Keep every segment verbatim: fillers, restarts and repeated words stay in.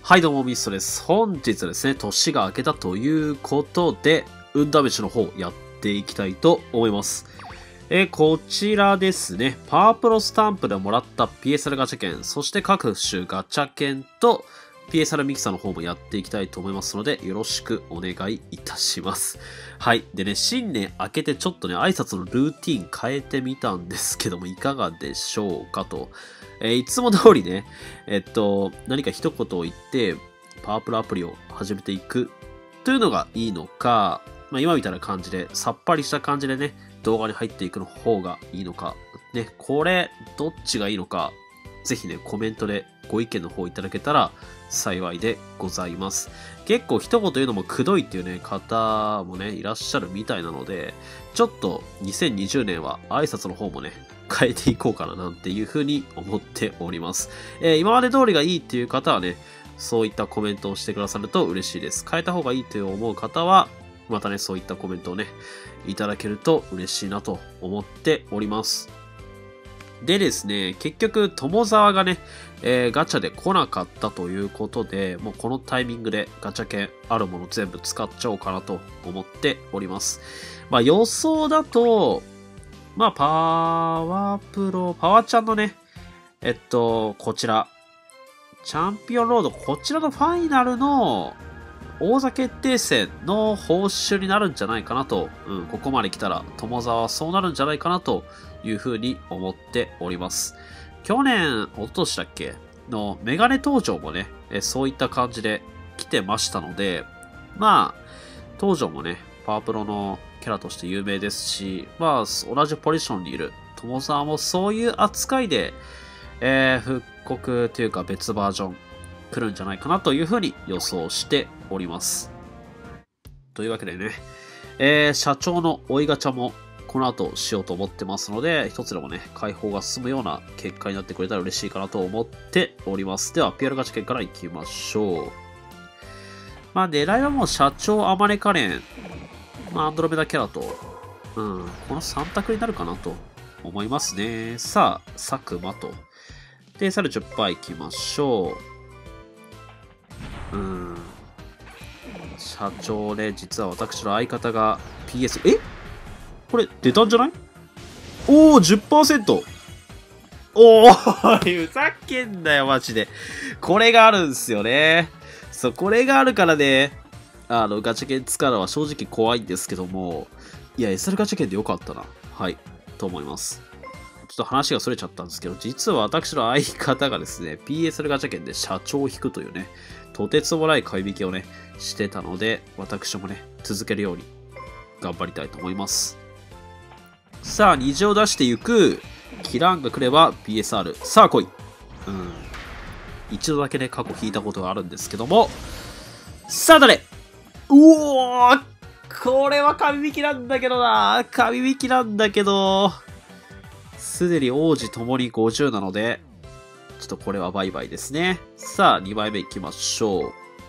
はいどうもミストです。本日はですね、年が明けたということで、運試しの方やっていきたいと思います。えー、こちらですね、パワープロスタンプでもらった ピーエスアール ガチャ券、そして各種ガチャ券と ピーエスアール ミキサーの方もやっていきたいと思いますので、よろしくお願いいたします。はい。でね、新年明けてちょっとね、挨拶のルーティン変えてみたんですけども、いかがでしょうかと。えー、いつも通りね、えっと、何か一言を言って、パワープロアプリを始めていくというのがいいのか、まあ、今みたいな感じで、さっぱりした感じでね、動画に入っていくの方がいいのか、ね、これ、どっちがいいのか、ぜひね、コメントでご意見の方いただけたら幸いでございます。結構一言言うのもくどいっていうね、方もね、いらっしゃるみたいなので、ちょっとにせんにじゅうねんは挨拶の方もね、変えていこうかななんていうふうに思っております。えー、今まで通りがいいっていう方はね、そういったコメントをしてくださると嬉しいです。変えた方がいいと思う方は、またね、そういったコメントをね、いただけると嬉しいなと思っております。でですね、結局、友沢がね、えー、ガチャで来なかったということで、もうこのタイミングでガチャ券あるもの全部使っちゃおうかなと思っております。まあ予想だと、まあパワープロ、パワーちゃんのね、えっと、こちら、チャンピオンロード、こちらのファイナルの王座決定戦の報酬になるんじゃないかなと、うん、ここまで来たら友沢はそうなるんじゃないかなというふうに思っております。去年、一昨年だっけのメガネ登場もね、えそういった感じで来てましたので、まあ、登場もね、パワープロのキャラとして有名ですし、まあ、同じポジションにいる友沢もそういう扱いで、えー、復刻というか別バージョン来るんじゃないかなというふうに予想しております。というわけでね、えー、社長の追いガチャもこの後しようと思ってますので、一つでもね、解放が進むような結果になってくれたら嬉しいかなと思っております。では、ピーアール ガチャ券からいきましょう。まあ、狙いはもう社長、アマネカレン、まあ、アンドロメダキャラと、うん、このさん択になるかなと思いますね。さあ、佐久間と。で、さらにじゅっパーいきましょう。うん。社長ね、実は私の相方が ピーエス、えこれ出たんじゃない？おー、じゅっパーセント！ おーい、ふざけんなよ、マジで。これがあるんすよね。そう、これがあるからね、あの、ガチャ券使うのは正直怖いんですけども、いや、エスアール ガチャ券でよかったな。はい、と思います。ちょっと話が逸れちゃったんですけど、実は私の相方がですね、ピーエスアール ガチャ券で社長を引くというね、とてつもない買い引きをね、してたので、私もね、続けるように頑張りたいと思います。さあ、虹を出していく。キランが来れば ピーエスアール。さあ、来い。うん。一度だけね、過去引いたことがあるんですけども。さあ、誰？うおー！これは神引きなんだけどな。神引きなんだけど。すでに王子ともにごじゅうなので、ちょっとこれはバイバイですね。さあ、にまいめいきましょう。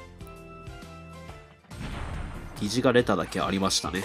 虹が出ただけありましたね。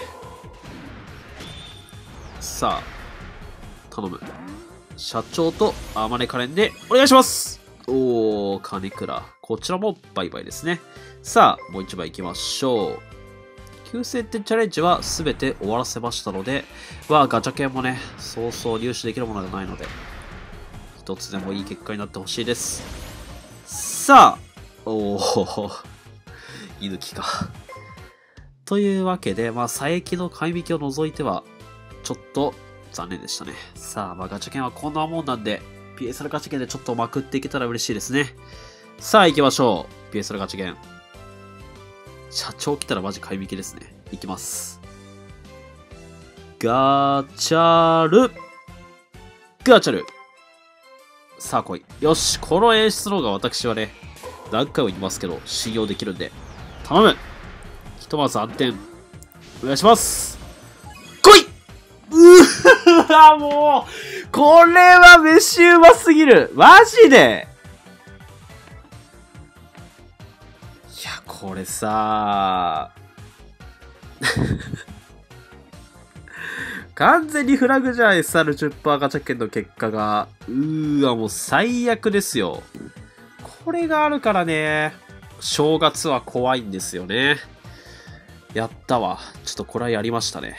さあ、頼む。社長とアマネカレンでお願いします。おー、金倉。こちらもバイバイですね。さあ、もう一枚行きましょう。きゅうせんてんチャレンジは全て終わらせましたので、まあ、ガチャ券もね、そうそう入手できるものではないので、一つでもいい結果になってほしいです。さあ、おー、居抜きか。というわけで、まあ、佐伯の買い引きを除いては、ちょっと残念でしたね。さあ、まあ、ガチャ券はこんなもんなんで、ピーエスアール ガチャ券でちょっとまくっていけたら嬉しいですね。さあ、行きましょう。ピーエスアール ガチャ券。社長来たらマジ買い引きですね。いきます。ガチャル。ガチャル。さあ来い。よし、この演出の方が私はね、何回も言いますけど、信用できるんで。頼む。ひとまず暗転。お願いします。来いうーわ、もう、これは飯うますぎる。マジで。いや、これさ完全にフラグじゃん、エスアールじゅっパーセント ガチャ券の結果が。うーわ、もう最悪ですよ。これがあるからね。 正月は怖いんですよね。やったわ。ちょっとこれはやりましたね。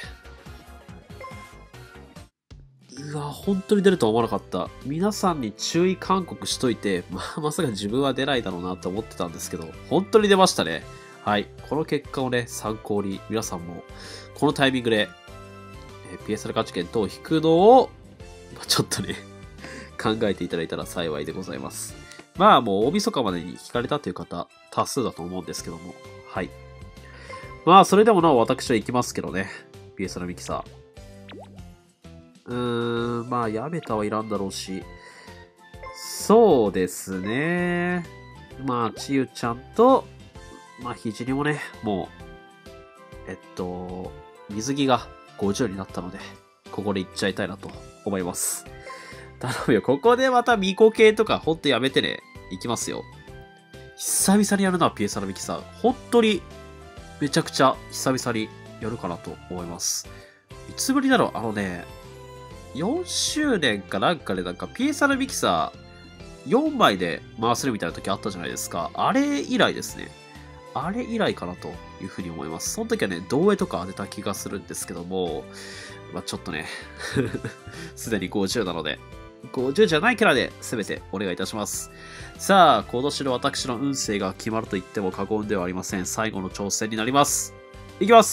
うわ、本当に出るとは思わなかった。皆さんに注意勧告しといて、まあ、まさか自分は出ないだろうなと思ってたんですけど、本当に出ましたね。はい。この結果をね、参考に皆さんも、このタイミングで、えー、ピーエスアール ガチ券等を引くのを、まあ、ちょっとね、考えていただいたら幸いでございます。まあ、もう大晦日までに引かれたという方、多数だと思うんですけども、はい。まあ、それでもなお私は行きますけどね、ピーエスアール ミキサー。うーん、まあ、やめたはいらんだろうし。そうですね。まあ、ちゆちゃんと、まあ、ひじりもね、もう、えっと、水着がごじゅうになったので、ここで行っちゃいたいなと思います。頼むよ。ここでまたミコ系とか、ほんとやめてね。行きますよ。久々にやるな、ピーエスアール ミキサー。本当に、めちゃくちゃ久々にやるかなと思います。いつぶりだろうあのね、よんしゅうねんかなんかでなんか ピーエスアール ミキサーよんまいで回せるみたいな時あったじゃないですか。あれ以来ですね。あれ以来かなというふうに思います。その時はね、同絵とか当てた気がするんですけども、まあちょっとね、すでにごじゅうなので、ごじゅうじゃないキャラで全てお願いいたします。さあ、今年の私の運勢が決まると言っても過言ではありません。最後の挑戦になります。いきます。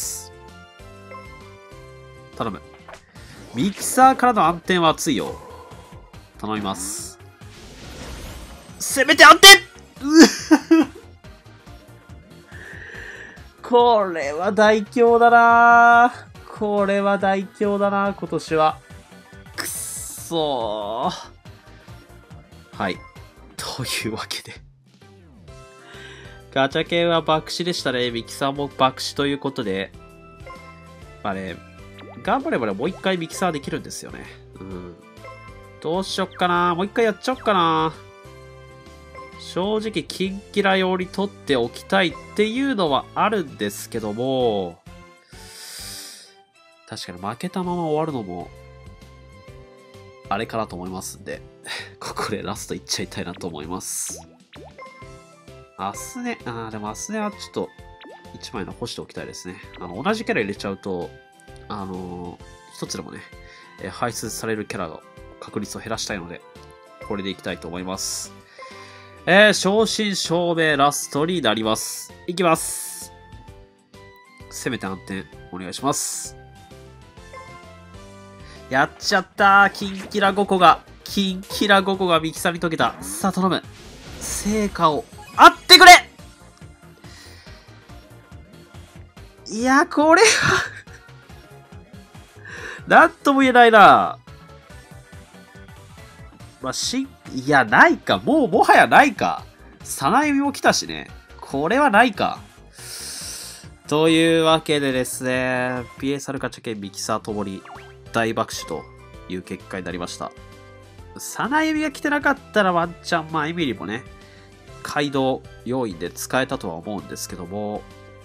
頼む。ミキサーからの暗転は熱いよ。頼みます。せめて暗転これは大凶だなこれは大凶だな今年は。くっそー。はい。というわけで。ガチャ系は爆死でしたね。ミキサーも爆死ということで。まあね、頑張ればね、もう一回ミキサーできるんですよね。うん。どうしよっかな。もう一回やっちゃおっかな。正直、キンキラ用に取っておきたいっていうのはあるんですけども、確かに負けたまま終わるのも、あれかなと思いますんで、ここでラストいっちゃいたいなと思います。アスネ、あーでもアスネはちょっと、いちまい残しておきたいですね。あの、同じキャラ入れちゃうと、あのー、一つでもね、えー、排出されるキャラの確率を減らしたいので、これでいきたいと思います。えー、正真正銘ラストになります。いきます。せめて暗転、お願いします。やっちゃったー。キンキラごこが、キンキラごこがミキサーに溶けた。さあ、頼む。成果を、あってくれいや、これはなんとも言えないな。まあ、し、いや、ないか。もう、もはやないか。さなゆみも来たしね。これはないか。というわけでですね、ピーエスアール ガチャ券ミキサーともに大爆死という結果になりました。さなゆみが来てなかったらワンチャン、まあ、エミリもね、街道要員で使えたとは思うんですけども、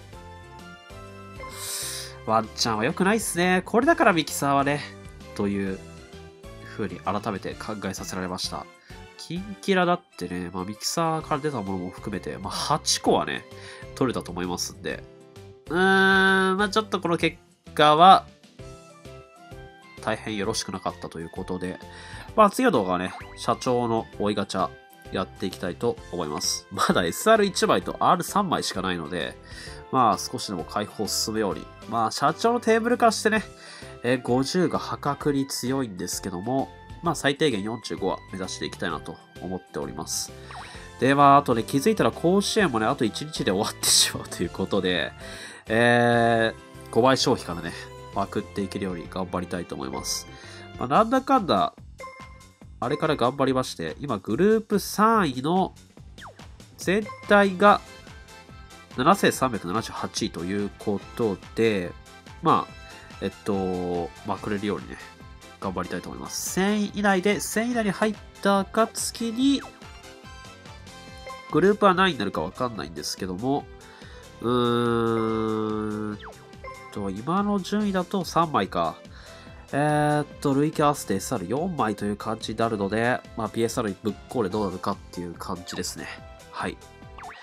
ワンチャンは良くないっすね。これだからミキサーはね、という風に改めて考えさせられました。キンキラだってね、まあ、ミキサーから出たものも含めて、まあ、はちこはね、取れたと思いますんで。うーん、まあ、ちょっとこの結果は、大変よろしくなかったということで、まあ、次の動画はね、社長の追いガチャやっていきたいと思います。まだ エスアールいち 枚と アールさん 枚しかないので、まあ、少しでも解放を進むように。まあ、社長のテーブルからしてね、えー、ごじゅうが破格に強いんですけども、まあ、最低限よんじゅうごは目指していきたいなと思っております。で、まあ、あとね、気づいたら甲子園もね、あといちにちで終わってしまうということで、えー、ごばい消費からね、まくっていけるように頑張りたいと思います。まあ、なんだかんだ、あれから頑張りまして、今、グループさんいの全体がななせんさんびゃくななじゅうはちいということで、まあ、えっと、まくれるようにね、頑張りたいと思います。せんい以内で、せんい以内に入った暁に、グループは何位になるかわかんないんですけども、うーんと、今の順位だとさんまいか。えー、っと、累計合わせて エスアールよん 枚という感じになるので、まあ、ピーエスアール にぶっこれどうなるかっていう感じですね。はい。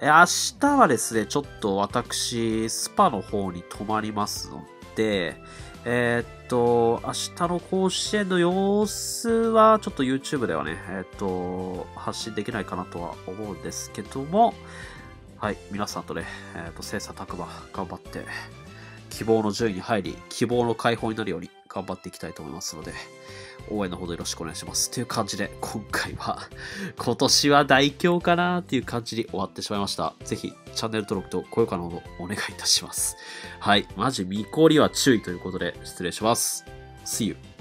え明日はですね、ちょっと私、スパの方に泊まりますので、えーっと、明日の甲子園の様子は、ちょっと YouTube ではね、えーっと、発信できないかなとは思うんですけども、はい、皆さんとね、えーっと、切磋琢磨頑張って、希望の順位に入り、希望の解放になるように頑張っていきたいと思いますので、応援のほどよろしくお願いします。という感じで、今回は、今年は大凶かなっていう感じに終わってしまいました。ぜひ、チャンネル登録と高評価のほどお願いいたします。はい、マジ、見こりは注意ということで、失礼します。See you!